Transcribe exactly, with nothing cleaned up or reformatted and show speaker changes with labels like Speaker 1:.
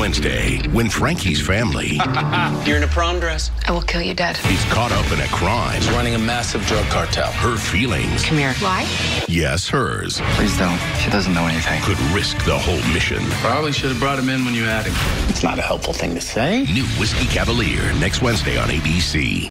Speaker 1: Wednesday, when Frankie's family
Speaker 2: You're in a prom dress.
Speaker 3: I will kill you dead.
Speaker 1: is caught up in a crime.
Speaker 2: He's running a massive drug cartel.
Speaker 1: Her feelings,
Speaker 3: Come here. Why?
Speaker 1: yes, hers,
Speaker 4: Please don't. She doesn't know anything.
Speaker 1: could risk the whole mission.
Speaker 2: Probably should have brought him in when you had him. It's not a helpful thing to say.
Speaker 1: New Whiskey Cavalier, next Wednesday on A B C.